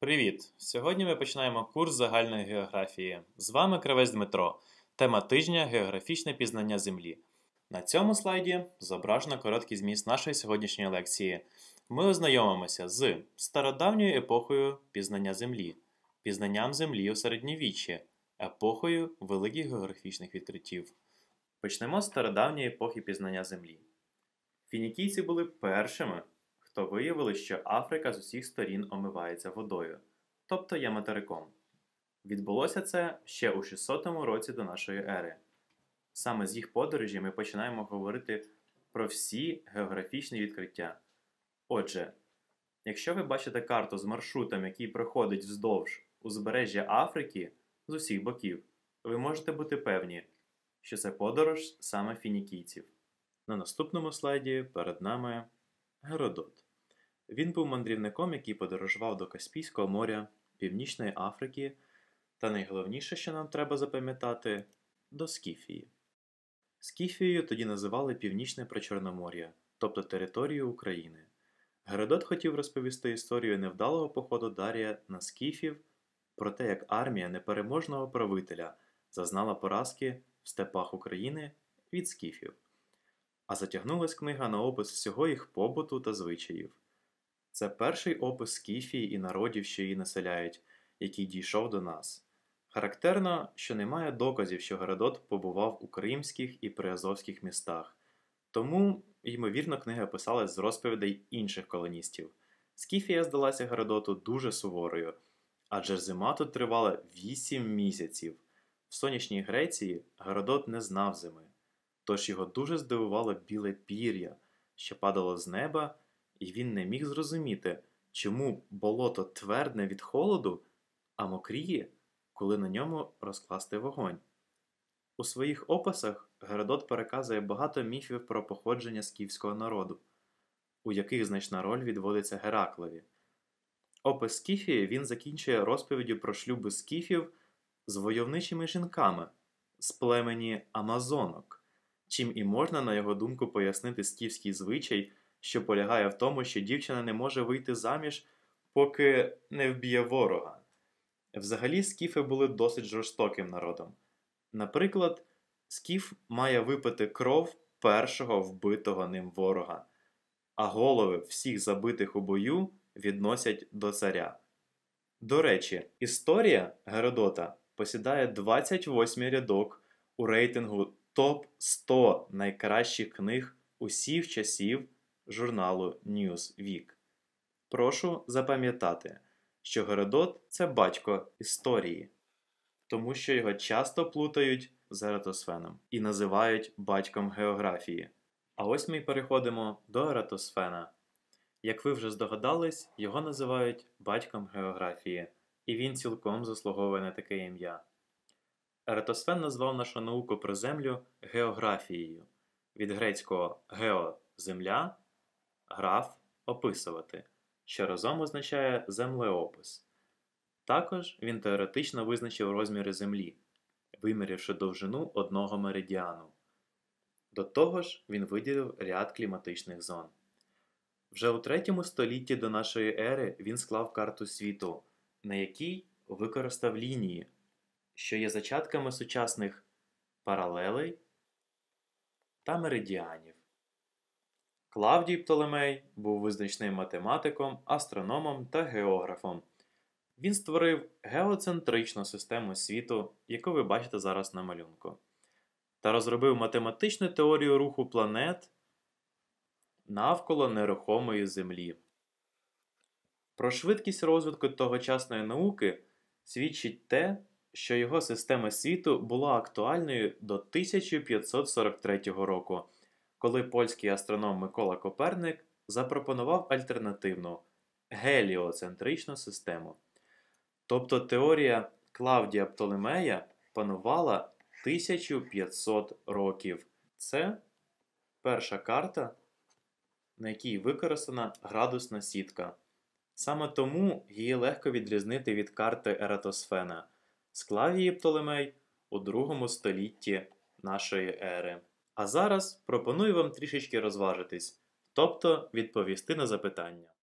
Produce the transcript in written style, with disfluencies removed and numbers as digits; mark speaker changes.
Speaker 1: Привіт! Сьогодні ми починаємо курс загальної географії. З вами Кравець Дмитро. Тема тижня – географічне пізнання Землі. На цьому слайді зображено короткий зміст нашої сьогоднішньої лекції. Ми ознайомимося з стародавньою епохою пізнання Землі, пізнанням Землі у середньовіччі, епохою великих географічних відкриттів. Почнемо з стародавньої епохи пізнання Землі. Фінікійці були першими, хто виявили, що Африка з усіх сторін омивається водою, тобто є материком. Відбулося це ще у 600 році до нашої ери. Саме з їх подорожі ми починаємо говорити про всі географічні відкриття. Отже, якщо ви бачите карту з маршрутом, який проходить вздовж узбережжя Африки з усіх боків, ви можете бути певні, що це подорож саме фінікійців. На наступному слайді перед нами Геродот. Він був мандрівником, який подорожував до Каспійського моря, Північної Африки та найголовніше, що нам треба запам'ятати – до Скіфії. Скіфією тоді називали Північне Причорномор'я, тобто територію України. Геродот хотів розповісти історію невдалого походу Дарія на скіфів, про те, як армія непереможного правителя зазнала поразки в степах України від скіфів. А затягнулась книга на опис всього їх побуту та звичаїв. Це перший опис Скіфії і народів, що її населяють, який дійшов до нас. Характерно, що немає доказів, що Геродот побував у кримських і приазовських містах. Тому, ймовірно, книга писалась з розповідей інших колоністів. Скіфія здалася Геродоту дуже суворою, адже зима тут тривала 8 місяців. В сонячній Греції Геродот не знав зими. Тож його дуже здивувало біле пір'я, що падало з неба, і він не міг зрозуміти, чому болото твердне від холоду, а мокріє, коли на ньому розкласти вогонь. У своїх описах Геродот переказує багато міфів про походження скіфського народу, у яких значна роль відводиться Гераклеві. Опис Скіфії він закінчує розповіддю про шлюби скіфів з войовничими жінками з племені Амазонок, чим і можна, на його думку, пояснити скіфський звичай, що полягає в тому, що дівчина не може вийти заміж, поки не вб'є ворога. Взагалі, скіфи були досить жорстоким народом. Наприклад, скіф має випити кров першого вбитого ним ворога, а голови всіх забитих у бою відносять до царя. До речі, історія Геродота посідає 28-й рядок у рейтингу ТОП-100 найкращих книг усіх часів журналу Newsweek. Прошу запам'ятати, що Геродот – це батько історії, тому що його часто плутають з Ератосфеном і називають батьком географії. А ось ми й переходимо до Ератосфена. Як ви вже здогадались, його називають батьком географії, і він цілком заслуговує на таке ім'я. Ератосфен назвав нашу науку про Землю географією, від грецького «гео» – земля, граф – описувати, що разом означає землеопис. Також він теоретично визначив розміри Землі, вимірявши довжину одного меридіану. До того ж, він виділив ряд кліматичних зон. Вже у 3 столітті до нашої ери він склав карту світу, на якій використав лінії, що є зачатками сучасних паралелей та меридіанів. Клавдій Птолемей був визначним математиком, астрономом та географом. Він створив геоцентричну систему світу, яку ви бачите зараз на малюнку, та розробив математичну теорію руху планет навколо нерухомої Землі. Про швидкість розвитку тогочасної науки свідчить те, що його система світу була актуальною до 1543 року, коли польський астроном Микола Коперник запропонував альтернативну геліоцентричну систему. Тобто теорія Клавдія Птолемея панувала 1500 років. Це перша карта, на якій використана градусна сітка. Саме тому її легко відрізнити від карти Ератосфена з Клавдії Птолемей у 2 столітті нашої ери. А зараз пропоную вам трішечки розважитись, тобто відповісти на запитання.